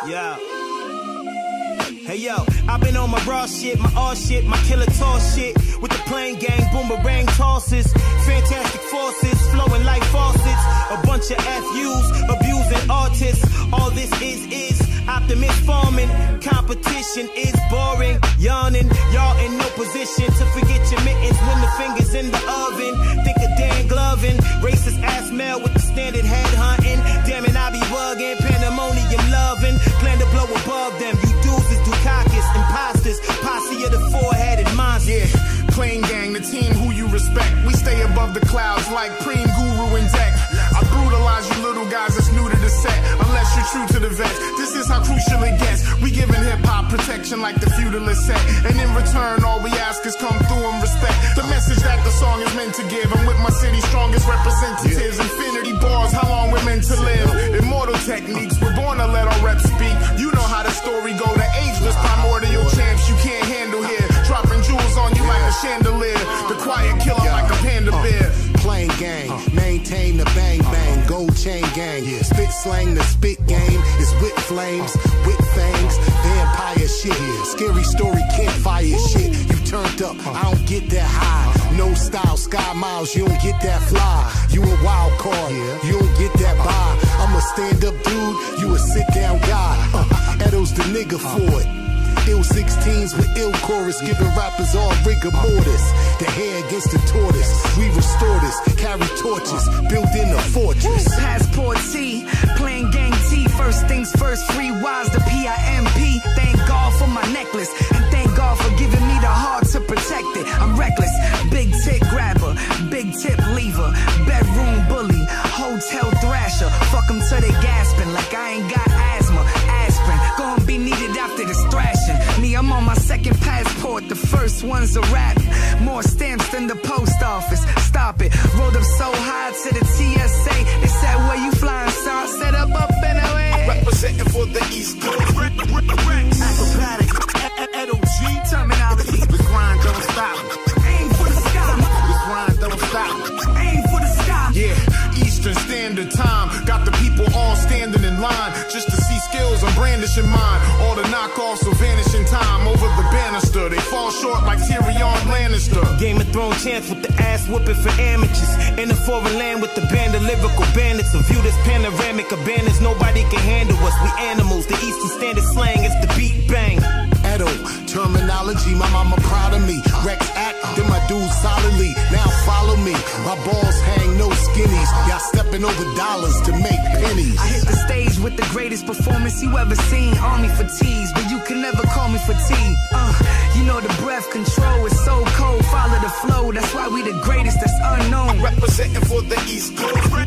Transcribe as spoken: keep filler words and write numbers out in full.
Yeah. Hey yo, I've been on my raw shit, my all shit, my killer toss shit. With the plane gang, boomerang tosses. Fantastic forces, flowing like faucets. A bunch of F Us, abusing artists. All this is, is optimist farming. Competition is boring, yawning. Y'all in no position to forget your mittens when the fingers in the oven. Think of Dan Glovin, racist ass male with the standard head hunting. Damn it, I be bugging, pandemonium loving. Plan to blow above them, you dudes is Dukakis, imposters, posse of the four-headed monster. Yeah, Plane Gang, the team who you respect. We stay above the clouds like Preem, Guru, and Deck. I brutalize you little guys that's new to the set, unless you're true to the vets. This is how crucial it gets. We giving hip-hop protection like the feudalist set. And in return, all we ask is come through and respect the message that the song is meant to give. I'm with my city's strongest representatives. Yeah. Infinity bars, how long we're meant to live. Immortal techniques, we're born to let our reps speak. You know how the story go. The ageless primordial champs you can't handle here. Dropping jewels on you like a chandelier. The quiet killer like a panda bear. Plane Gang, maintain the bang bang, gold chain gang. Spit slang, the spit game is with flames, with fangs, vampire shit. Scary story, campfire shit. You turned up, I don't get that high. No style, sky miles, you don't get that fly. You a wild card, you don't get that buy. I'm a stand up dude, you a sit down guy. Uh, Edo's the nigga for it. Ill sixteens with ill chorus, giving rappers all rigor mortis. The hair against the tortoise, we restore this, carry torches, build in a fortress. Passport T, Plane Gang T, first things first, free wise, the P I M P. Thank God for my necklace, and thank God for giving me the heart to protect it. I'm reckless, big tip grabber, big tip lever, bedroom bully, hotel thrasher. Fuck them till they gasping like I ain't got asthma. Aspirin, gonna be needed after this thrashing. Me, I'm on my second passport, the first one's a rap. More stamps than the post office, stop it. Rolled up so high to the T S A, they said, where you flying, sir? I said, up, up and away. Representing for the East Coast. Acrobatic, Edo G. Terminology. The grind don't stop. Aim for the sky. The grind don't stop. Aim for the sky. Yeah, Eastern Standard Time. Got the people all standing in line just to see skills I'm brandishing mine. All the knockoffs will vanish in time over the banister. They fall short like Tyrion Lannister. Game of Thrones chance with the ass whooping for amateurs. In a foreign land with the band of lyrical bandits. A view this panoramic abandons, nobody can handle us. We animals, the Eastern Standard slang is the beat bang. Edo, terminology, my mama proud of me. Rex act, then my dudes solidly. Now follow me, my balls hang no skinnies. Y'all stepping over dollars to make pennies. I hit the stage with the greatest performance you ever seen. Army fatigues, but you can never call me fatigue. Uh, you know the breath control is so cold. Follow the flow, that's why we the greatest that's unknown. Representing for the East Coast.